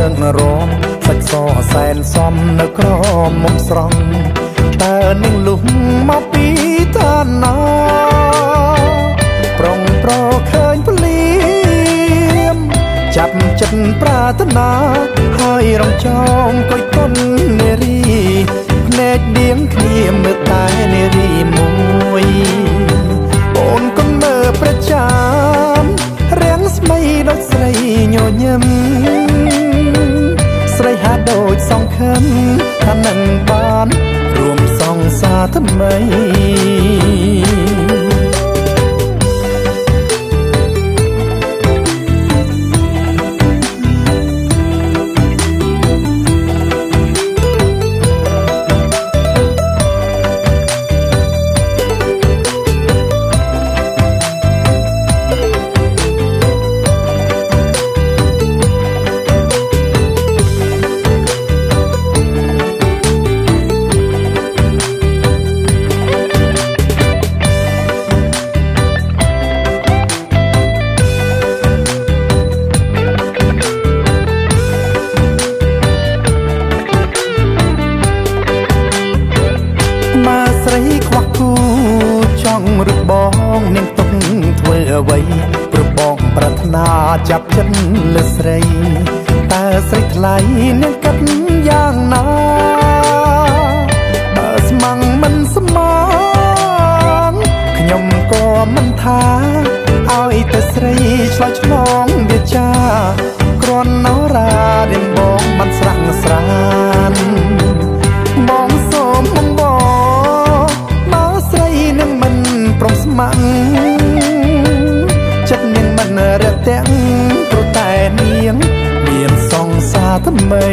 ងរមសាច់សសែនសំនៅក្រមុំស្រង់តើនឹងលុះមកពីតាណាប្រុងប្រឃើញភ្លៀមចាប់ចិត្តប្រាថ្នាហើយរំចោមកុយគុណនារីភ្នែកដៀងគ្នាមើលតែនារីមួយអូនគុំមើលប្រចាំរាំងស្មីដូចស្រីញញឹមស្រីហាដូចសង្ឃឹមថានឹងបានរួមសង្សារថ្មីចាប់ចិត្តលើស្រីតើស្រីថ្លៃនឹងកាត់យ៉ាងណាបើស្មាំងមិនស្មានខ្ញុំក៏មិនថាឲ្យតែស្រីឆ្លើយឆ្លងវាចាគ្រាន់នៅរារៀងបងមិនស្រាក់ស្រានបងសូមមិនបងបើស្រីនឹងមិនព្រមស្មាំងចិត្តនឹងមិនរះទាំងព្រោះតែនាងមានសង្សារថ្មី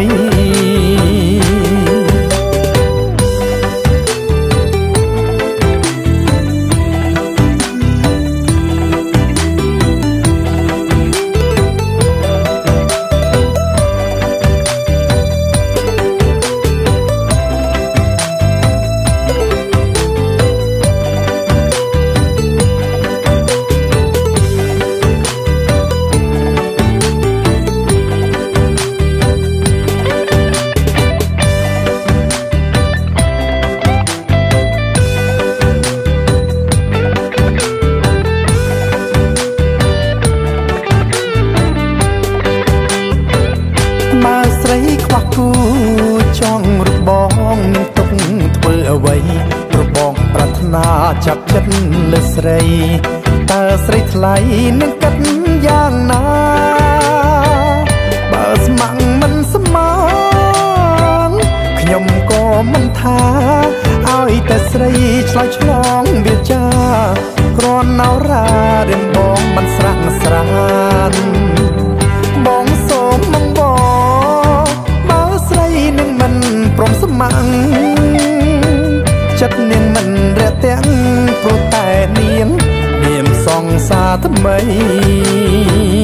ចាប់ចិត្តលើស្រីតើស្រីថ្លៃនឹងកាត់យ៉ាងណាបើស្មាំងមិនស្មានខ្ញុំក៏មិនថាឲ្យតែស្រីឆ្លើយឆ្លងវាចាគ្រាន់នៅរារៀងបងមិនស្រាក់ស្រានបងសូមមិនបងបើស្រីនឹងមិនព្រមស្មាំងចិត្តនាងមិនរះទាំងព្រោះតែនាងមានសង្សារថ្មី